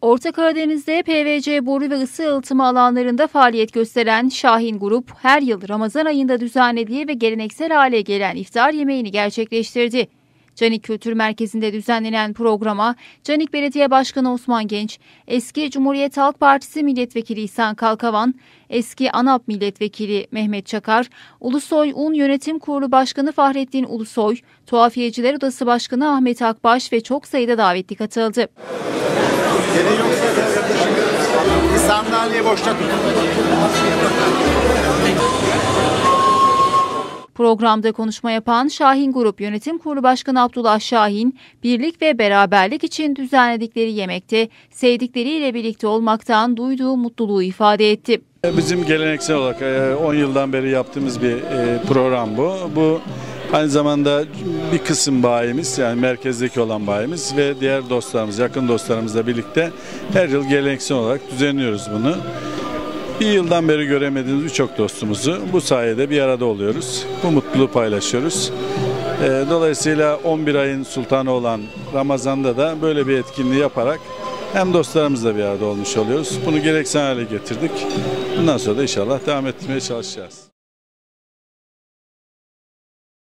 Orta Karadeniz'de PVC boru ve ısı yalıtımı alanlarında faaliyet gösteren Şahin Grup, her yıl Ramazan ayında düzenlediği ve geleneksel hale gelen iftar yemeğini gerçekleştirdi. Canik Kültür Merkezi'nde düzenlenen programa Canik Belediye Başkanı Osman Genç, eski Cumhuriyet Halk Partisi Milletvekili İhsan Kalkavan, eski ANAP Milletvekili Mehmet Çakar, Ulusoy Un Yönetim Kurulu Başkanı Fahrettin Ulusoy, Tuhafiyeciler Odası Başkanı Ahmet Akbaş ve çok sayıda davetli katıldı. Sandalye boşta tutun. Programda konuşma yapan Şahin Grup Yönetim Kurulu Başkanı Abdullah Şahin, birlik ve beraberlik için düzenledikleri yemekte sevdikleriyle birlikte olmaktan duyduğu mutluluğu ifade etti. Bizim geleneksel olarak 10 yıldan beri yaptığımız bir program bu. Bu aynı zamanda bir kısım bayimiz, yani merkezdeki olan bayimiz ve diğer dostlarımız, yakın dostlarımızla birlikte her yıl geleneksel olarak düzenliyoruz bunu. Bir yıldan beri göremediğimiz birçok dostumuzu bu sayede bir arada oluyoruz. Bu mutluluğu paylaşıyoruz. Dolayısıyla 11 ayın sultanı olan Ramazan'da da böyle bir etkinliği yaparak hem dostlarımızla bir arada olmuş oluyoruz. Bunu geleneksel hale getirdik. Bundan sonra da inşallah devam ettirmeye çalışacağız.